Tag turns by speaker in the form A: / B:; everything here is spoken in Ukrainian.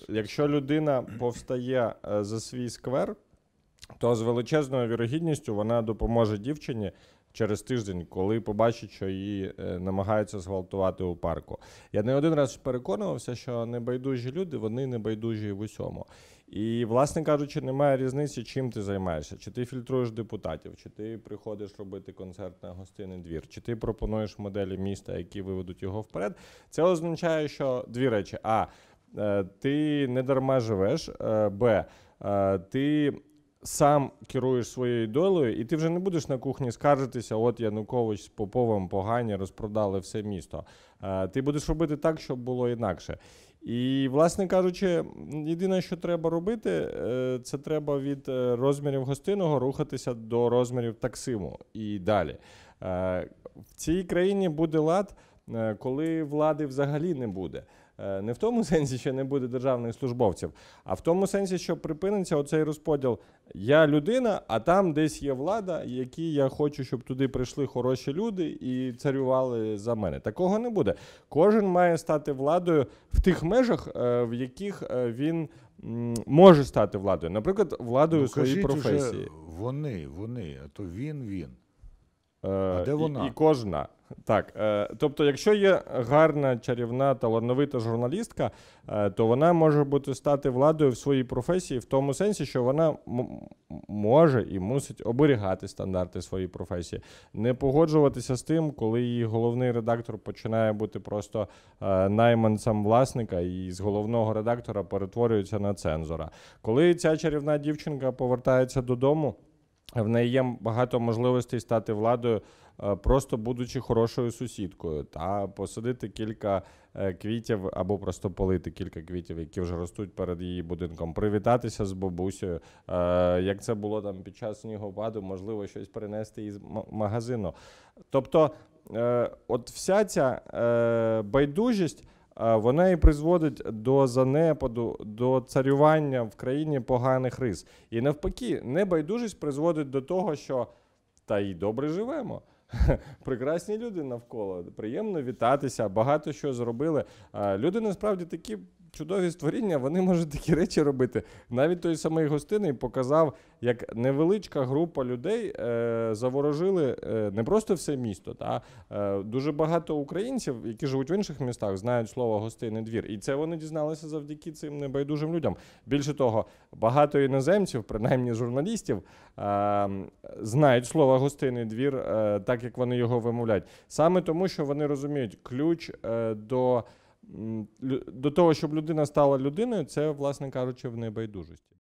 A: якщо людина повстає за свій сквер, то з величезною вірогідністю вона допоможе дівчині через тиждень, коли побачить, що її намагаються зґвалтувати у парку. Я не один раз переконувався, що небайдужі люди, вони небайдужі в усьому. І, власне кажучи, немає різниці, чим ти займаєшся. Чи ти фільтруєш депутатів, чи ти приходиш робити концерт на гостинний двір, чи ти пропонуєш моделі міста, які виведуть його вперед. Це означає, що дві речі. А. Ти не дарма живеш. Б. Ти сам керуєш своєю долею, і ти вже не будеш на кухні скаржитися, от Янукович з Поповим погані, розпродали все місто. Ти будеш робити так, щоб було інакше. І, власне кажучи, єдине, що треба робити, це треба від розмірів гостинного рухатися до розмірів таксиму і далі. В цій країні буде лад, коли влади взагалі не буде. Не в тому сенсі, що не буде державних службовців, а в тому сенсі, що припиниться оцей розподіл. Я людина, а там десь є влада, які я хочу, щоб туди прийшли хороші люди і царювали за мене. Такого не буде. Кожен має стати владою в тих межах, в яких він може стати владою. Наприклад, владою своєї професії.
B: Вони, а то він. А де вона?
A: І кожна. Так, тобто, якщо є гарна, чарівна, талановита журналістка, то вона може стати владою в своїй професії в тому сенсі, що вона може і мусить оберігати стандарти своєї професії, не погоджуватися з тим, коли її головний редактор починає бути просто найманцем власника і з головного редактора перетворюється на цензора. Коли ця чарівна дівчинка повертається додому, в неї є багато можливостей стати владою, просто будучи хорошою сусідкою, та посадити кілька квітів або просто полити кілька квітів, які вже ростуть перед її будинком, привітатися з бабусею, як це було там під час снігопаду, можливо, щось принести із магазину. Тобто, от вся ця байдужість, вона і призводить до занепаду, до царювання в країні поганих рис. І навпаки, небайдужість призводить до того, що та й добре живемо. Прекрасні люди навколо, приємно вітатися, багато що зробили. Люди насправді такі чудові створіння, вони можуть такі речі робити. Навіть той самий Гостинний показав, як невеличка група людей заворожили не просто все місто. Дуже багато українців, які живуть в інших містах, знають слово «гостинний двір». І це вони дізналися завдяки цим небайдужим людям. Більше того, багато іноземців, принаймні журналістів, знають слово «гостинний двір» так, як вони його вимовляють. Саме тому, що вони розуміють, ключ до того, щоб людина стала людиною, це, власне кажучи, в небайдужості.